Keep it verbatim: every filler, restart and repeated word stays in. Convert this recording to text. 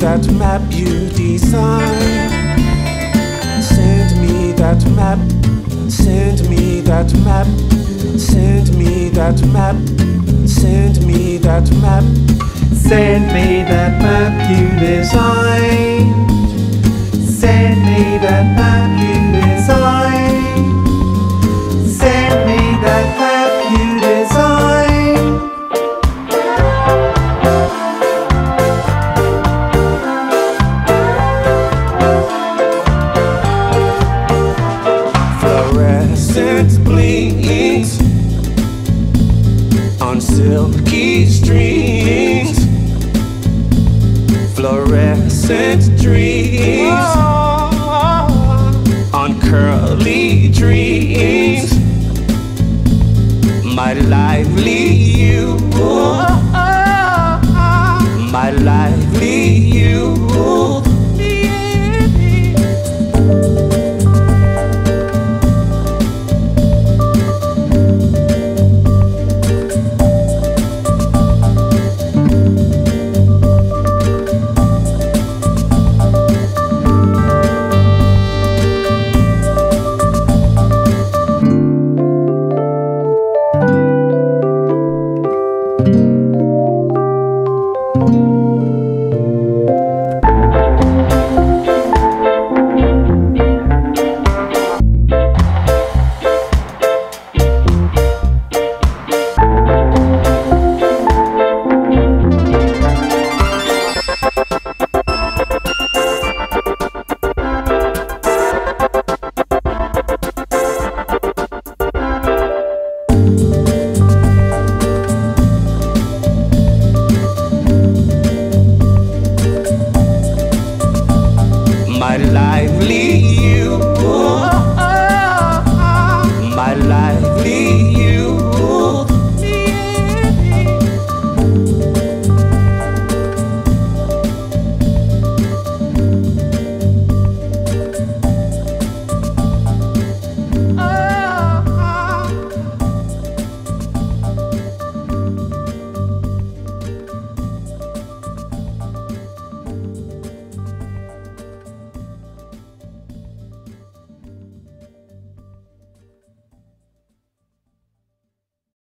that map you design. Send me that map. Send me that map. Send me that map. Send me that map. Send me that map you designed. Send me that map you designed. Send me that map you designed. Fluorescent blinks on silky strings. Fluorescent dreams on curly dreams. My lively